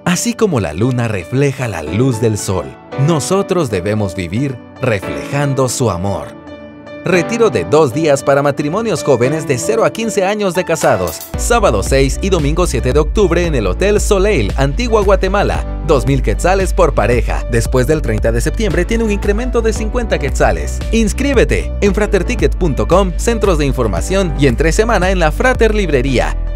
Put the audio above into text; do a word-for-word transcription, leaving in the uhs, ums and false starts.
Así como la luna refleja la luz del sol, nosotros debemos vivir reflejando su amor. Retiro de dos días para matrimonios jóvenes de cero a quince años de casados. Sábado seis y domingo siete de octubre en el Hotel Soleil, Antigua Guatemala. dos mil quetzales por pareja. Después del treinta de septiembre tiene un incremento de cincuenta quetzales. Inscríbete en fraterticket punto com, centros de información y entre semana en la Frater Librería.